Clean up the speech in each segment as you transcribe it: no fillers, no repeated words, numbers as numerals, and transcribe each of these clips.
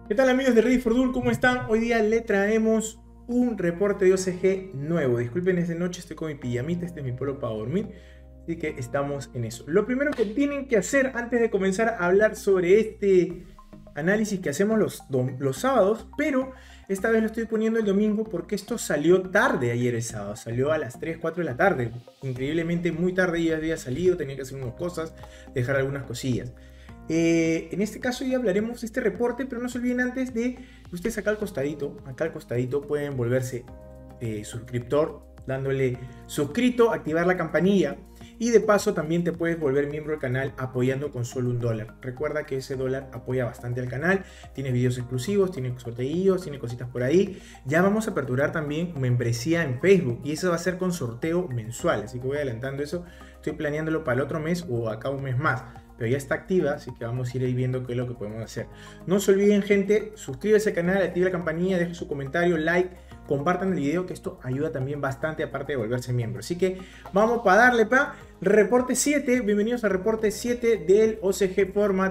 ¿Qué tal amigos de Ready for Duel? ¿Cómo están? Hoy día le traemos un reporte de OCG nuevo. Disculpen, esta noche estoy con mi pijamita, este es mi polo para dormir. Así que estamos en eso. Lo primero que tienen que hacer antes de comenzar a hablar sobre este análisis que hacemos los sábados, pero esta vez lo estoy poniendo el domingo porque esto salió tarde ayer el sábado. Salió a las 3, 4 de la tarde. Increíblemente muy tarde ya había salido, tenía que hacer unas cosas, dejar algunas cosillas. En este caso ya hablaremos de este reporte, pero no se olviden antes de ustedes acá al costadito pueden volverse suscriptor dándole suscrito, activar la campanilla y de paso también te puedes volver miembro del canal apoyando con solo $1. Recuerda que ese dólar apoya bastante al canal, tiene videos exclusivos, tiene sorteos, tiene cositas por ahí. Ya vamos a aperturar también membresía en Facebook y eso va a ser con sorteo mensual, así que voy adelantando eso, estoy planeándolo para el otro mes o acá un mes más. Pero ya está activa, así que vamos a ir ahí viendo qué es lo que podemos hacer. No se olviden, gente, suscríbase al canal, active la campanilla, dejen su comentario, like, compartan el video, que esto ayuda también bastante, aparte de volverse miembro. Así que vamos para darle pa' reporte 7. Bienvenidos al reporte 7 del OCG Format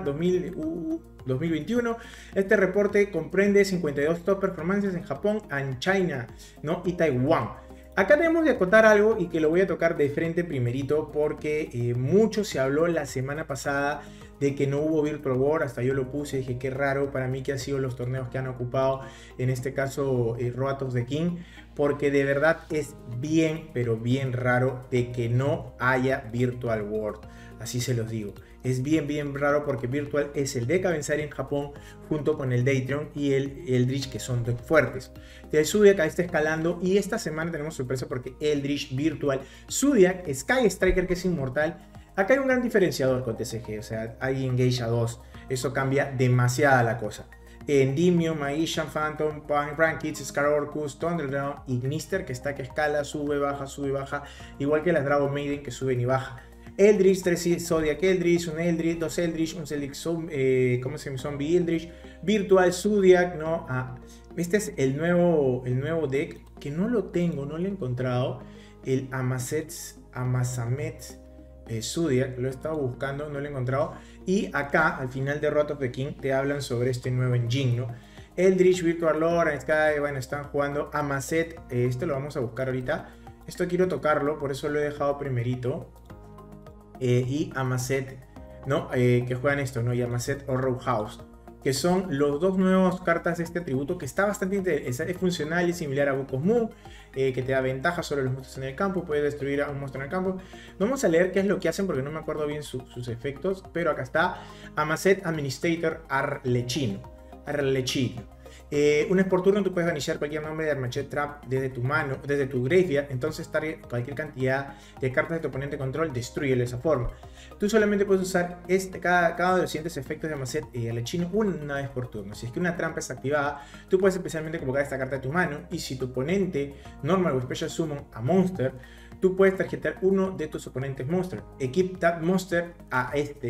2021. Este reporte comprende 52 top performances en Japón, en China, ¿no? y Taiwán. Acá tenemos que acotar algo y que lo voy a tocar de frente primerito porque mucho se habló la semana pasada de que no hubo Virtual World, hasta yo lo puse, dije qué raro para mí que han sido los torneos que han ocupado, en este caso Road of the King, porque de verdad es bien, pero bien raro de que no haya Virtual World, así se los digo. Es bien raro porque Virtual es el deck a vencer en Japón junto con el Daytron y el Eldritch, que son decks fuertes. El Zodiac está escalando y esta semana tenemos sorpresa porque Eldritch, Virtual, Zodiac, Sky Striker, que es inmortal. Acá hay un gran diferenciador con TCG, o sea, hay Engage a 2, eso cambia demasiada la cosa. Endymion, Magician, Phantom, Rankits, Scar Orcus, Thunderdrawn, Ignister, que está que escala, sube, baja, igual que las Dragon Maiden que suben y bajan. Eldritch, 3 Zodiac Eldritch, un Eldritch, 2 Eldritch, un Select Zombie Eldritch, Virtual Zodiac, ¿no? Este es el nuevo deck que no lo tengo, no lo he encontrado. El Amasamet Zodiac, lo he estado buscando, no lo he encontrado. Y acá, al final de Road of the King, te hablan sobre este nuevo engine, ¿no? Eldritch, Virtual Lore, Sky, bueno, están jugando Amaset. Esto lo vamos a buscar ahorita. Esto quiero tocarlo, por eso lo he dejado primerito. Y Amaset, ¿no? Que juegan esto, ¿no? Y Amaset o Row House, que son los dos nuevos cartas de este atributo que está bastante interesante, es funcional y similar a Book of Moon, que te da ventaja sobre los monstruos en el campo, puede destruir a un monstruo en el campo. Vamos a leer qué es lo que hacen porque no me acuerdo bien sus efectos, pero acá está Amaset Administrator Arlecchino. Una vez por turno tú puedes iniciar cualquier nombre de Armachet Trap desde tu mano, desde tu graveyard, entonces cualquier cantidad de cartas de tu oponente control, destruyelo de esa forma. Tú solamente puedes usar cada de los siguientes efectos de Amaset Arlecchino una vez por turno. Si es que una trampa es activada, tú puedes especialmente convocar esta carta de tu mano, y si tu oponente Normal o Special Summon a Monster, tú puedes tarjetar uno de tus oponentes Monster. Equip that Monster a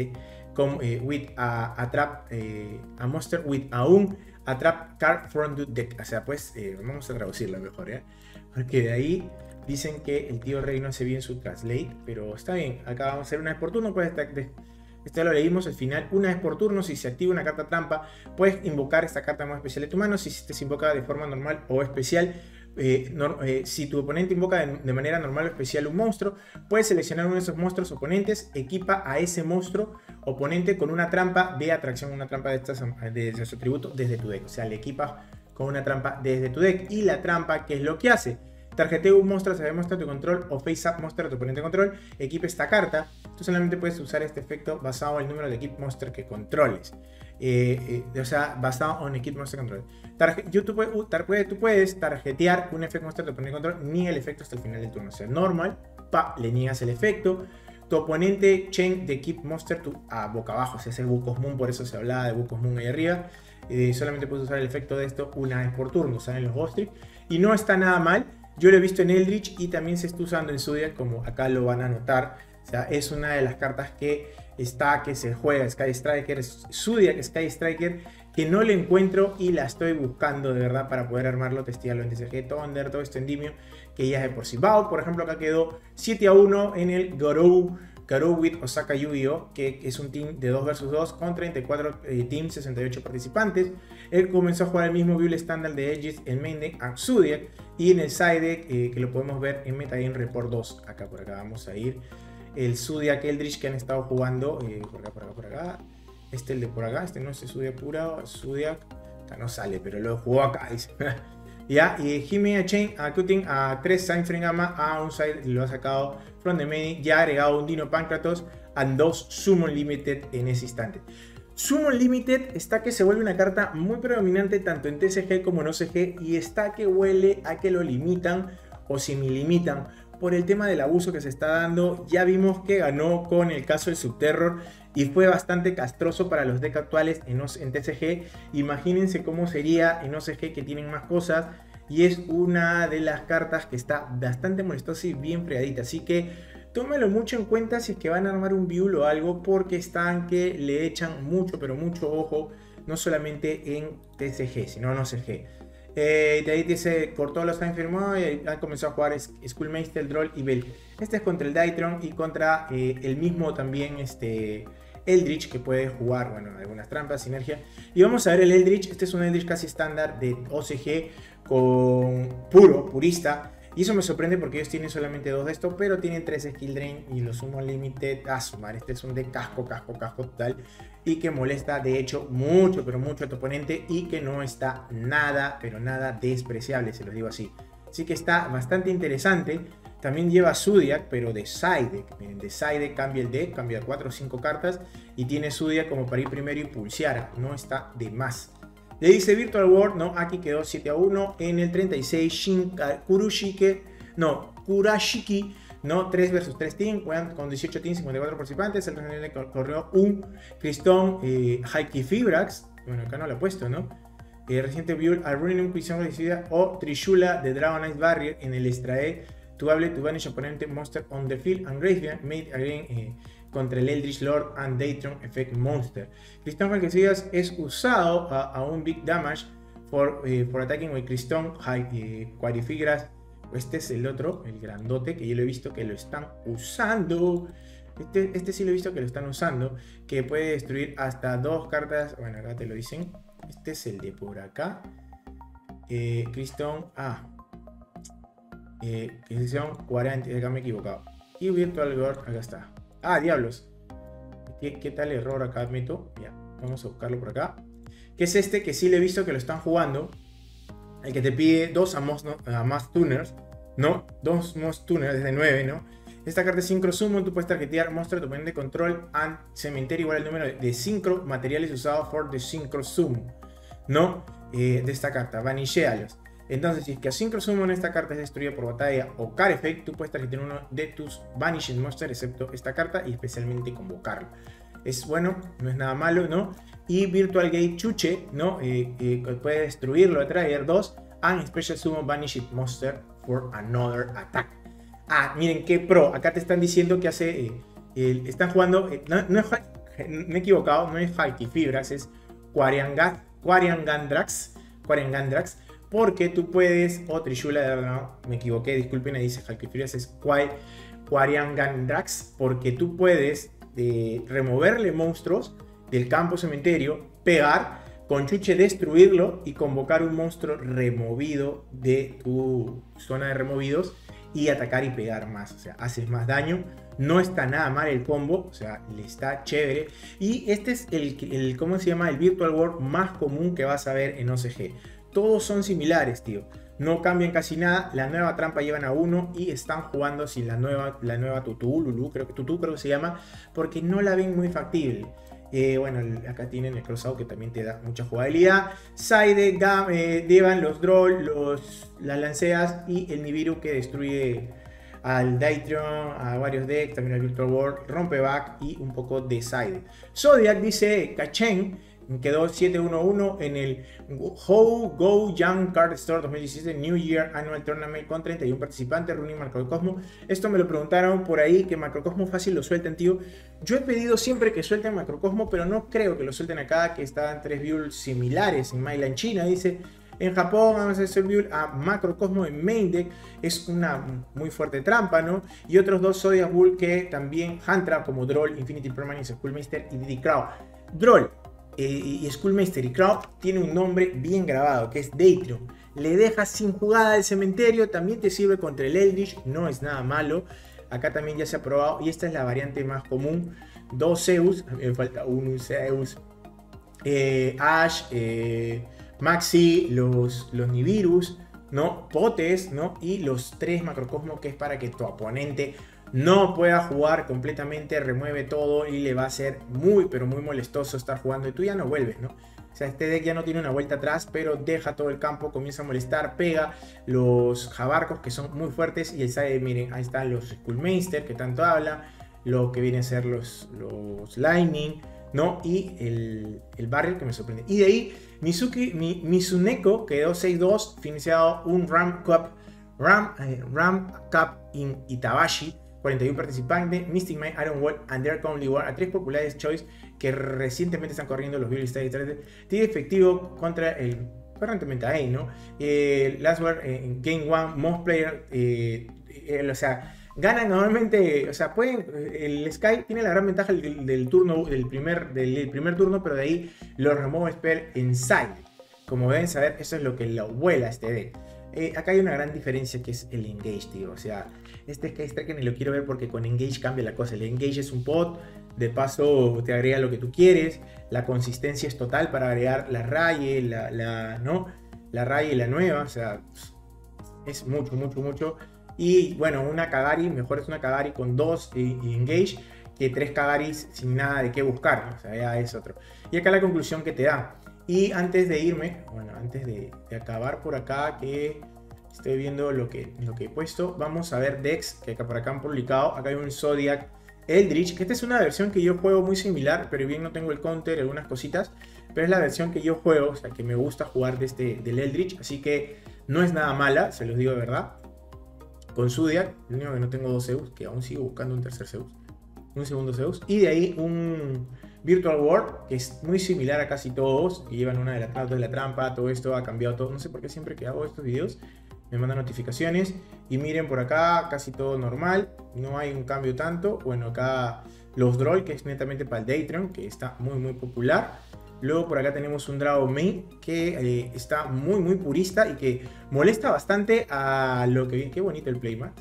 a Monster with a un Attrap Card from the Deck. O sea, pues vamos a traducirlo mejor, ¿ya? Porque de ahí dicen que el tío Rey no hace bien su translate, pero está bien. Acá vamos a hacer una vez por turno. Pues este lo leímos al final. Una vez por turno, si se activa una carta trampa, puedes invocar esta carta más especial de tu mano. Si se invoca de forma normal o especial, si tu oponente invoca de manera normal o especial un monstruo, puedes seleccionar uno de esos monstruos oponentes, equipa a ese monstruo oponente con una trampa de atracción, una trampa de su atributo desde tu deck. O sea, le equipas con una trampa desde tu deck. Y la trampa, ¿qué es lo que hace? Tarjetea un monstruo a monstruo de tu control o face up monster a tu oponente de control, equipa esta carta. Tú solamente puedes usar este efecto basado en el número de equip monster que controles. O sea, basado en equip monster control. Tú puedes tarjetear un efecto monster de tu oponente de control, ni el efecto hasta el final del turno. O sea, normal, le niegas el efecto. Tu oponente chain de equip monster a boca abajo, o sea, es el Book of Moon, por eso se hablaba de Book of Moon ahí arriba. Solamente puedes usar el efecto de esto una vez por turno, salen los Ghost Trick, y no está nada mal. Yo lo he visto en Eldritch y también se está usando en Zodiac, como acá lo van a notar. O sea, es una de las cartas que se juega, Sky Striker, Zodiac Sky Striker, que no le encuentro y la estoy buscando de verdad para poder armarlo, testearlo en TCG, todo esto en Endymion, que ya es de por sí. Bao, por ejemplo, acá quedó 7-1 en el Gorou Garou with Osaka Yu-Gi-Oh! Que es un team de 2 vs 2 con 34 teams, 68 participantes. Él comenzó a jugar el mismo build estándar de Aegis en main deck and Zodiac, y en el side deck, que lo podemos ver en Metagame Report 2. Acá por acá vamos a ir. El Zodiac Eldritch que han estado jugando, por acá. El de por acá, no es el Zodiac pura, Zodiac, acá no sale, pero lo jugó acá, dice. Ya, y Hime a Chain, a Cutting, a 3 Sign Gama, a un side lo ha sacado from the main, ya ha agregado un Dino Pancratos a 2 Summon Limited en ese instante. Summon Limited está que se vuelve una carta muy predominante tanto en TCG como en OCG, y está que huele a que lo limitan o semi-limitan por el tema del abuso que se está dando. Ya vimos que ganó con el caso del Subterror y fue bastante castroso para los decks actuales en TCG. Imagínense cómo sería en OCG, que tienen más cosas, y es una de las cartas que está bastante molestosa y bien fregadita. Así que tómelo mucho en cuenta si es que van a armar un build o algo, porque están que le echan mucho, pero mucho ojo, no solamente en TCG, sino en OCG. De ahí dice, cortó los time firmó y han comenzado a jugar Skullmeister, Droll y Bell. Este es contra el Dytron y contra el mismo también Eldritch, que puede jugar, bueno, algunas trampas, sinergia. Y vamos a ver el Eldritch. Este es un Eldritch casi estándar de OCG con purista. Y eso me sorprende porque ellos tienen solamente 2 de estos, pero tienen 3 Skill Drain y los Summon Limited. A sumar, este es un de casco total, y que molesta de hecho mucho, pero mucho a tu oponente, y que no está nada, pero nada despreciable, se los digo así. Así que está bastante interesante. También lleva Zodiac, pero de side deck. Miren, de side deck cambia el deck, cambia 4 o 5 cartas, y tiene Zodiac como para ir primero y pulsear. No está de más. Le dice Virtual World, no, aquí quedó 7-1. En el 36, Kurashiki, no, 3 vs 3 team, con 18 teams, 54 participantes. El torneo corrió un Cristón Haki Fibrax, bueno, acá no lo he puesto, ¿no? Reciente build, Arruinum, Prisión Reducida o Trishula de Dragon Ice Barrier. En el extrae, to banish opponent monster on the field and graveyard, made again contra el Eldritch Lord and Daytron Effect Monster. Cristón Reducidas es usado a un big damage for attacking with Cristón Quadrifigras. Este es el otro, el grandote, que yo lo he visto que lo están usando. Este sí lo he visto que lo están usando, que puede destruir hasta 2 cartas. Bueno, acá te lo dicen. Este es el de por acá. Cristón. Cristón 40. Acá me he equivocado. Y Virtual Guard, acá está. Ah, diablos. ¿Qué tal error acá meto? Ya, vamos a buscarlo por acá. Que es este que sí le he visto que lo están jugando. El que te pide 2 Mass Tuners, ¿no? 2 Mass Tuners desde 9, ¿no? Esta carta es Synchro Summon. Tú puedes targetear monstruo de tu oponente de control and cementerio igual al número de Synchro materiales usados for the Synchro Summon, ¿no? De esta carta, vanishéalos. Entonces, si es que a Synchro Summon esta carta es destruida por batalla o Card Effect, tú puedes targetear uno de tus Vanishing Monsters, excepto esta carta, y especialmente convocarlo. Es bueno, no es nada malo, ¿no? Y Virtual Gate Chuche, ¿no? Puede destruirlo, atraer 2 and Special Summon Vanishing Monster for another attack. Ah, miren qué pro. Acá te están diciendo que hace. Están jugando. No es, me he equivocado, no es Haki Fibrax, es Quarian Gandrax. Porque tú puedes. O Trishula, no, me equivoqué, disculpen, ahí dice Haki Fibrax, es Quarian Gandrax. Porque tú puedes removerle monstruos del campo cementerio, pegar con Chuche, destruirlo y convocar un monstruo removido de tu zona de removidos y atacar y pegar más. O sea, haces más daño. No está nada mal el combo, o sea, le está chévere. Y este es el ¿cómo se llama? El Virtual World más común que vas a ver en OCG. Todos son similares, tío. No cambian casi nada. La nueva trampa llevan a 1 y están jugando sin la nueva Tutu, Lulu, creo que se llama, porque no la ven muy factible. Bueno, acá tienen el crossout que también te da mucha jugabilidad. Side llevan los Droll, las lanceas y el Nibiru que destruye al Dytron, a varios decks, también al Virtual World, rompeback y un poco de side. Zodiac dice Kachen. Quedó 7-1-1 en el Go Young Card Store 2017 New Year Annual Tournament con 31 participantes, running Macrocosmo. Esto me lo preguntaron por ahí, que Macrocosmo fácil lo suelten, tío. Yo he pedido siempre que suelten Macrocosmo, pero no creo que lo suelten acá, que están 3 builds similares en Mainland China, dice. En Japón vamos a hacer build a Macrocosmo en main deck, es una muy fuerte trampa, ¿no? Y otros dos Zodiac Bull que también hand trap como Droll, Infinity Permanence, Skullmaster y Diddy Crow. Droll y Skullmaster y Crow tiene un nombre bien grabado que es Daytron. Le dejas sin jugada del cementerio, también te sirve contra el Eldritch, no es nada malo. Acá también ya se ha probado y esta es la variante más común. Dos Zeus, a mí me falta un Zeus, Ash, Maxi, los Nibiru's, ¿no? Potes, ¿no? Y los 3 Macrocosmos, que es para que tu oponente no pueda jugar completamente, remueve todo y le va a ser muy, pero muy molestoso estar jugando y tú ya no vuelves, ¿no? O sea, este deck ya no tiene una vuelta atrás, pero deja todo el campo, comienza a molestar, pega los Jabarcos que son muy fuertes y el side, miren, ahí están los Skullmaster que tanto habla, lo que vienen a ser los Lightning, ¿no? Y el Barrier que me sorprende. Y de ahí, Mizuneko quedó 6-2, financiado un Ram Cup in Itabashi, 41 participantes, Mystic Mine, Iron Wall, and Dark Only War, a 3 populares choice que recientemente están corriendo los Build Stage 3. Tiene efectivo contra el correntemente ahí, ¿no? Lastware en Game 1, Most Player, o sea, ganan normalmente, o sea, pueden, el Sky tiene la gran ventaja del turno, del primer turno, pero de ahí lo remove spell en side. Como deben saber, eso es lo que lo vuela este deck. Acá hay una gran diferencia que es el Engage, tío. O sea, este Sky Striker ni lo quiero ver porque con Engage cambia la cosa. El Engage es un pot, de paso te agrega lo que tú quieres. La consistencia es total para agregar la Raye, ¿no? La Raye y la nueva. O sea, es mucho. Y bueno, una Kagari, mejor es una Kagari con 2 Engage que 3 Kagaris sin nada de qué buscar, ¿no? O sea, ya es otro. Y acá la conclusión que te da. Y antes de irme, bueno, antes de acabar por acá, que estoy viendo lo que he puesto, vamos a ver decks que acá por acá han publicado. Acá hay un Zodiac Eldritch, que esta es una versión que yo juego muy similar, pero bien no tengo el counter, algunas cositas, pero es la versión que yo juego, o sea, que me gusta jugar del Eldritch, así que no es nada mala, se los digo de verdad. Con Zodiac, lo único que no tengo 2 Zeus, que aún sigo buscando un tercer Zeus, un segundo Zeus, y de ahí un Virtual World, que es muy similar a casi todos, que llevan una de la trampa, todo esto ha cambiado todo, no sé por qué siempre que hago estos videos me mandan notificaciones, y miren por acá, casi todo normal, no hay un cambio tanto. Bueno, acá los Droll, que es netamente para el Daytron, que está muy popular. Luego por acá tenemos un Dragon Main, que está muy purista y que molesta bastante a lo que... Qué bonito el playmat,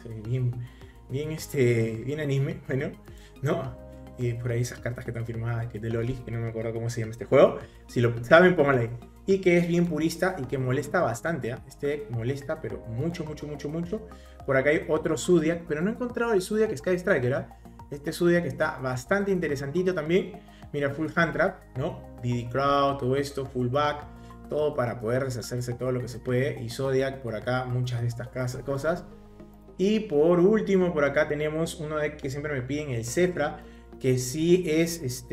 bien anime, bueno, ¿no? Por ahí esas cartas que están firmadas, que es de Loli, que no me acuerdo cómo se llama este juego. Si lo saben, pónganlo ahí. Y que es bien purista y que molesta bastante, ¿eh? Este molesta, pero mucho. Por acá hay otro Zodiac, pero no he encontrado el Zodiac Sky Striker, ¿eh? Este Zodiac está bastante interesantito también. Mira, full hand trap, ¿no? Diddy Crow, todo esto, full back, todo para poder deshacerse todo lo que se puede. Y Zodiac por acá, muchas de estas cosas. Y por último, por acá tenemos uno de que siempre me piden, el Zefra, que sí es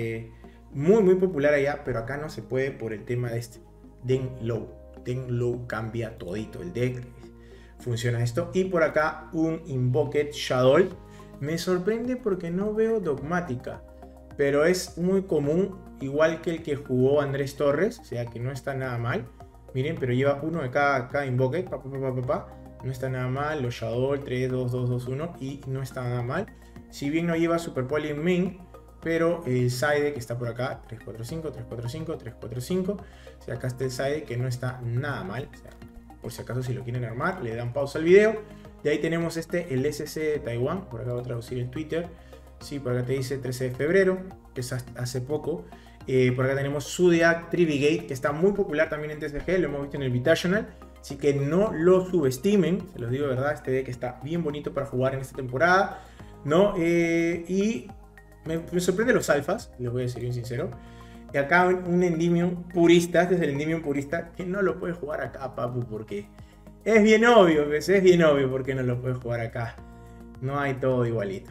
muy popular allá, pero acá no se puede por el tema de este Den Low cambia todito el deck, funciona esto. Y por acá un Invoked Shadow, me sorprende porque no veo Dogmática, pero es muy común, igual que el que jugó Andrés Torres, o sea que no está nada mal. Miren, pero lleva uno de cada Invoked, no está nada mal. Los Shadow 3, 2, 2, 2, 1 y no está nada mal. Si bien no lleva Super Poly en main, pero el side que está por acá, 3, 4, 5, 3, 4, 5, 3, 4, 5. O sea, acá está el side que no está nada mal. O sea, por si acaso si lo quieren armar, le dan pausa al video. De ahí tenemos el SC de Taiwán, por acá voy a traducir en Twitter. Sí, por acá te dice 13 de febrero, que es hace poco. Por acá tenemos Zodiac Trivigate, que está muy popular también en TCG, lo hemos visto en el Invitational. Así que no lo subestimen, se los digo de verdad, este deck está bien bonito para jugar en esta temporada, ¿no? Y me sorprende los alfas, les voy a decir bien sincero. Y acá un Endymion purista, este es el Endymion purista, que no lo puede jugar acá, papu, porque es bien obvio, pues, es bien obvio porque no lo puede jugar acá. No hay todo igualito,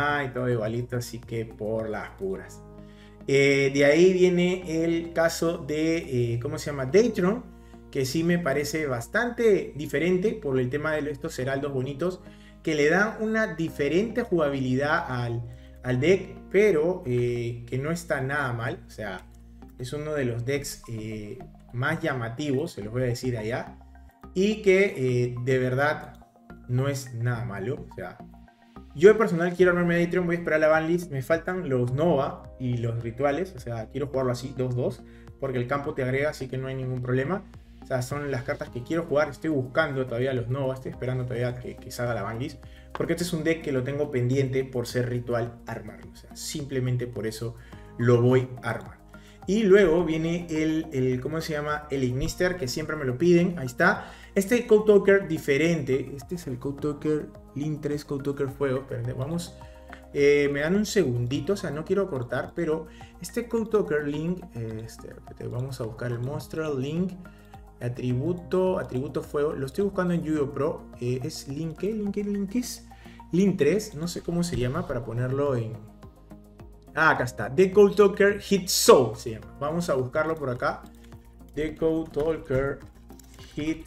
así que por las puras. De ahí viene el caso de, ¿cómo se llama? Daytron, que sí me parece bastante diferente por el tema de estos heraldos bonitos, que le dan una diferente jugabilidad al deck, pero que no está nada mal. O sea, es uno de los decks más llamativos, se los voy a decir allá, y que de verdad no es nada malo. O sea, yo en personal quiero armarme de Atrium, voy a esperar la banlist, me faltan los Nova y los rituales, o sea, quiero jugarlo así 2-2, porque el campo te agrega, así que no hay ningún problema. O sea, son las cartas que quiero jugar, estoy buscando todavía los Nova, estoy esperando todavía que salga la banlist, porque este es un deck que lo tengo pendiente por ser ritual armarlo, o sea, simplemente por eso lo voy a armar. Y luego viene ¿cómo se llama? El Ignister, que siempre me lo piden. Ahí está. Este Code Talker diferente. Este es el Code Talker Link 3 Code Talker Fuego. Espérate, vamos. Me dan un segundito, o sea, no quiero cortar, pero este Code Talker Link, vamos a buscar el Monster Link, atributo Fuego. Lo estoy buscando en Yu-Gi-Oh! Pro. Es Link, ¿qué? Link es Link 3, no sé cómo se llama para ponerlo en... Ah, acá está. The Code Talker Hit Soul se llama. Vamos a buscarlo por acá. The Code Talker Hit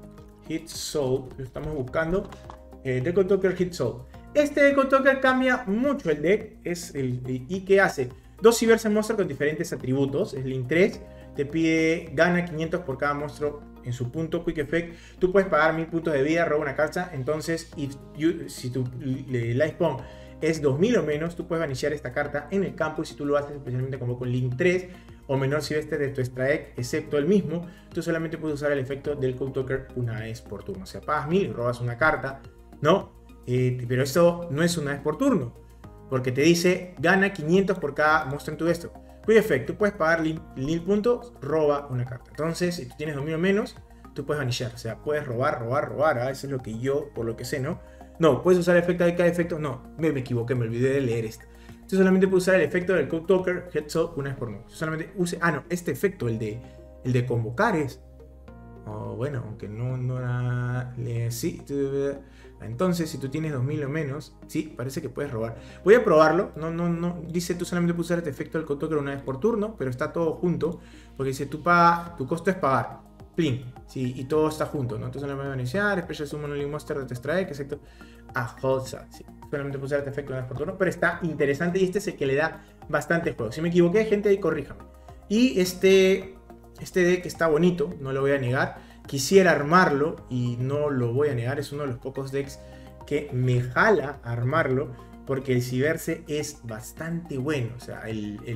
Soul. Lo estamos buscando. The Code Talker Hit Soul. Este The Code Talker cambia mucho el deck. ¿Y qué hace? Dos Cyberse Monster con diferentes atributos. Es Link 3. Te pide gana 500 por cada monstruo en su punto. Quick Effect. Tú puedes pagar 1000 puntos de vida, roba una carta. Entonces, si tu life spawn es 2000 o menos, tú puedes vanillar esta carta en el campo, y si tú lo haces especialmente como con Link 3 o menor si ves de tu extra deck, excepto el mismo, tú solamente puedes usar el efecto del Code Talker una vez por turno. O sea, pagas 1000 y robas una carta, ¿no? Pero esto no es una vez por turno, porque te dice gana 500 por cada monstruo en tu esto. Quick Effect, tú puedes pagar 1000 puntos, roba una carta. Entonces, si tú tienes 2000 o menos, tú puedes vanillar. O sea, puedes robar. Eso es lo que yo, por lo que sé, ¿no? No, puedes usar el efecto de cada efecto. No, me equivoqué, me olvidé de leer esto. Yo solamente puedo usar el efecto del Code Talker Headshot una vez por noche. Yo solamente use. Ah, no, este efecto, el de convocar es. Oh, bueno, aunque no era. Sí. Entonces, si tú tienes 2000 o menos, sí, parece que puedes robar. Voy a probarlo. No. Dice tú solamente puedes usar este efecto del Code Talker una vez por turno, pero está todo junto. Porque dice tu costo es pagar. Plin, sí, y todo está junto, ¿no? Entonces solamente voy a iniciar, Special Summon Link Monster de tu extra deck, excepto a Holza, sí. Solamente puse este efecto una vez por turno, pero está interesante y este es el que le da bastante juego. Si me equivoqué, gente, ahí corríjame. Y este deck está bonito, no lo voy a negar. Quisiera armarlo y no lo voy a negar, es uno de los pocos decks que me jala a armarlo, porque el Cyberse es bastante bueno, o sea,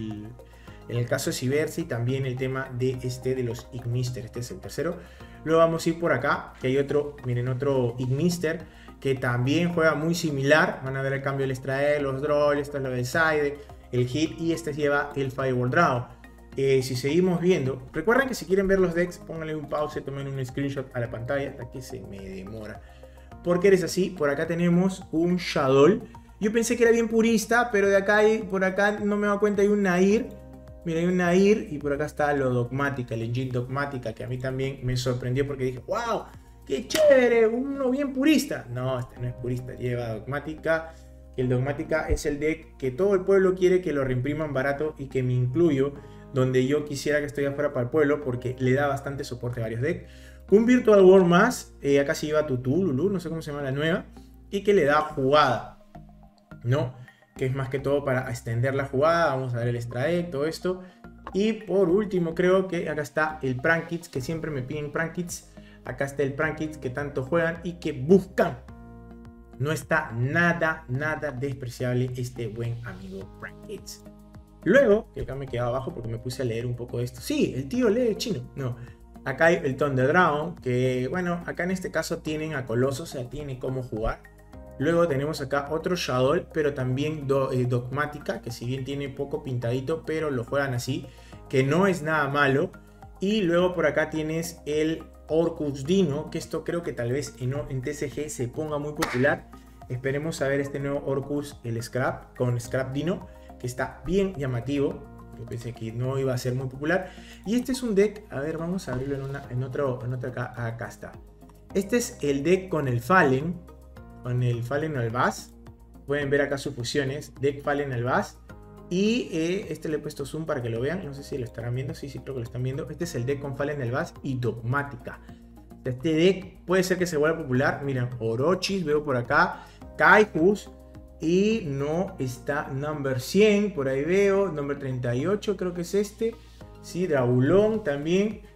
en el caso de Cyberse y también el tema de los Ignister. Este es el tercero. Luego vamos a ir por acá, que hay otro, miren, otro Ignister que también juega muy similar. Van a ver el cambio del extraer, los draws, esto es lo del side, el hit, y este lleva el Fireball Draw. Si seguimos viendo, recuerden que si quieren ver los decks, pónganle un pause, tomen un screenshot a la pantalla hasta que se me demora. Porque eres así, por acá tenemos un Shadow. Yo pensé que era bien purista, pero por acá no me he dado cuenta, hay un Nair. Mira, hay un Nair y por acá está lo Dogmática, el engine Dogmática, que a mí también me sorprendió porque dije, wow, qué chévere, uno bien purista. No, este no es purista, lleva Dogmática. El Dogmática es el deck que todo el pueblo quiere que lo reimpriman barato y que me incluyo, donde yo quisiera que esté afuera para el pueblo, porque le da bastante soporte a varios decks. Un Virtual World más, acá se lleva Tutu, Lulu, no sé cómo se llama la nueva, y que le da jugada, ¿no? Que es más que todo para extender la jugada. Vamos a ver el extra deck, todo esto. Y por último, creo que acá está el Prank Kids, que siempre me piden Prank Kids. Acá está el Prank Kids que tanto juegan y que buscan. No está nada despreciable este buen amigo Prank Kids. Luego, que acá me quedaba abajo porque me puse a leer un poco de esto. Sí, el tío lee chino. No, acá hay el Thunder Dragon, que bueno, acá en este caso tienen a Coloso, o sea, tiene cómo jugar. Luego tenemos acá otro Shadow, pero también Dogmática, que si bien tiene poco pintadito, pero lo juegan así, que no es nada malo. Y luego por acá tienes el Orcus Dino, que esto creo que tal vez en TCG se ponga muy popular. Esperemos a ver este nuevo Orcus, el Scrap, con Scrap Dino, que está bien llamativo. Yo pensé que no iba a ser muy popular. Y este es un deck, a ver, vamos a abrirlo en otro acá está. Este es el deck con el Fallen Albaz. Pueden ver acá sus fusiones, deck Fallen Albaz. Y este le he puesto zoom para que lo vean. No sé si lo estarán viendo. Sí, creo que lo están viendo. Este es el deck con Fallen Albaz y Dogmática. Este deck puede ser que se vuelva popular. Miren, Orochis, veo por acá. Kaikus. Y no está number 100. Por ahí veo. Number 38 creo que es este. Sí, Draulón también.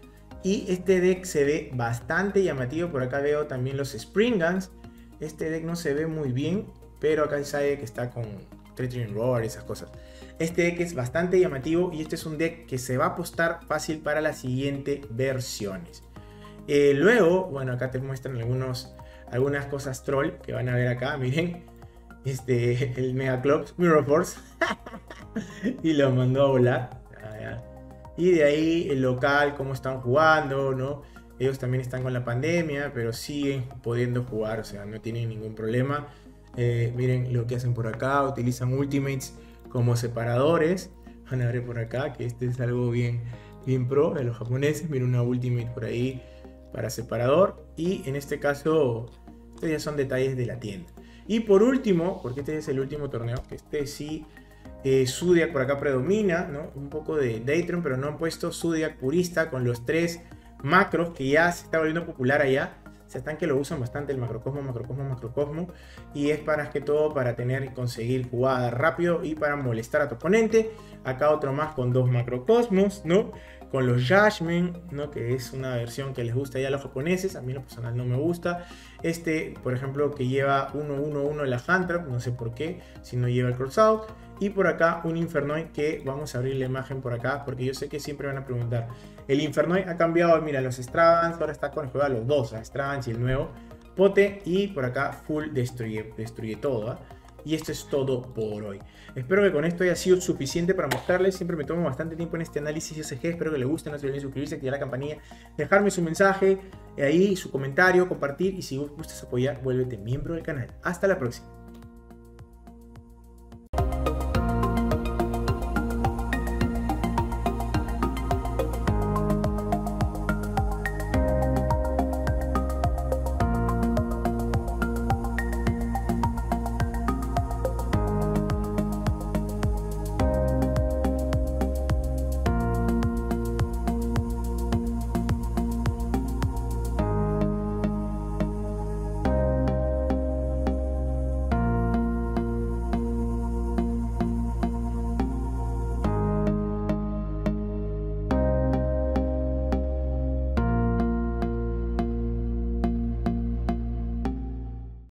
Y este deck se ve bastante llamativo. Por acá veo también los Springans. Este deck no se ve muy bien, pero acá sabe que está con Treachery Roar y esas cosas. Este deck es bastante llamativo y este es un deck que se va a apostar fácil para las siguientes versiones. Luego, bueno, acá te muestran algunas cosas troll que van a ver acá. Miren, el Megaclops Mirror Force y lo mandó a volar. Y de ahí el local, cómo están jugando, ¿no? Ellos también están con la pandemia, pero siguen pudiendo jugar, o sea, no tienen ningún problema. Miren lo que hacen por acá, utilizan ultimates como separadores. Van a ver por acá que este es algo bien pro de los japoneses. Miren una ultimate por ahí para separador. Y en este caso, estos ya son detalles de la tienda. Y por último, porque este es el último torneo, que este sí, Zodiac por acá predomina, ¿no? Un poco de Daytron, pero no han puesto Zodiac purista con los 3 macros que ya se está volviendo popular allá. Se están que lo usan bastante, el macrocosmo, y es para que todo para tener y conseguir jugadas rápido y para molestar a tu oponente. Acá otro más con 2 macrocosmos, ¿no? Con los Judgment, ¿no? Que es una versión que les gusta ya a los japoneses, a mí en lo personal no me gusta. Por ejemplo, que lleva 1-1-1 en la hand trap, no sé por qué, si no lleva el cross out. Y por acá un Infernoid que vamos a abrir la imagen por acá, porque yo sé que siempre van a preguntar. El Infernoid ha cambiado, mira, los Stravans, ahora está con el juego de los dos, Stravans y el nuevo Pote, y por acá full destruye todo, ¿eh? Y esto es todo por hoy. Espero que con esto haya sido suficiente para mostrarles. Siempre me tomo bastante tiempo en este análisis OCG. Espero que les guste. No se olviden suscribirse, activar la campanilla, dejarme su mensaje ahí, su comentario, compartir. Y si gustas apoyar, vuélvete miembro del canal. Hasta la próxima.